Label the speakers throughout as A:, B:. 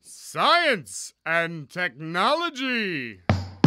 A: Science and technology.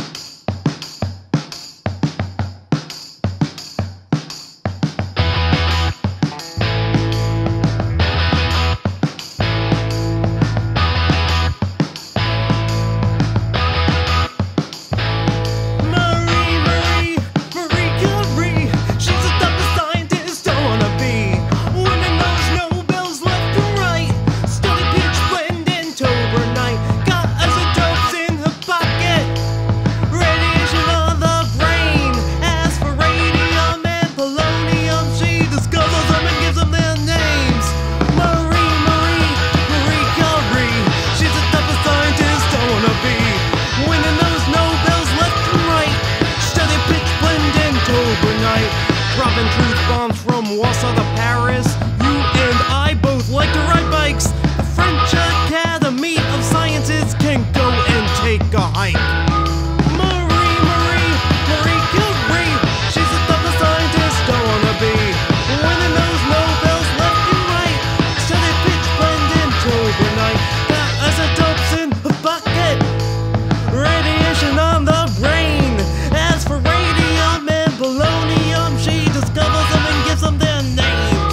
A: Dropping truth bombs from Warsaw to Paris. You and I both like to ride bikes. The French Academy of Sciences can go and take a hike. Marie Curie, she's the toughest scientist I wanna be. Winning those Nobels left and right. Study pitch blend into overnight. Got isotopes in the bucket. Radiation on the brain. As for radium and polonium, she discovers them and gives them their names.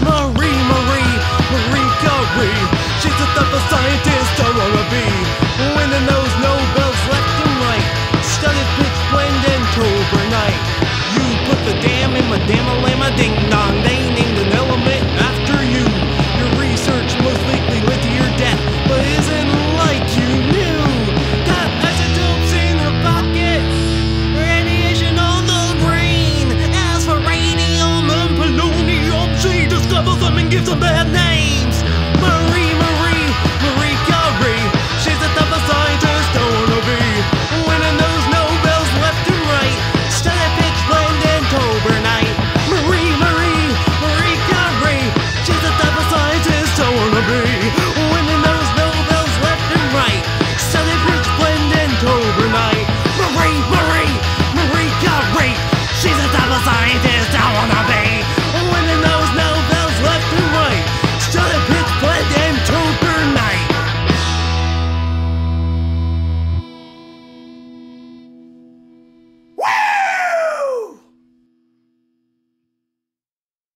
A: Marie Curie, she's the toughest scientist I wanna be. Winning those Nobels left and right. Studied pitch blend into overnight. You put the damn in my damn-a-lamma ding-dong. They named an element after you. Your research most likely led to your death, but isn't like you knew. Got isotopes in her pocket. Radiation on the brain. As for radium and polonium, she discovers them and gives them their name.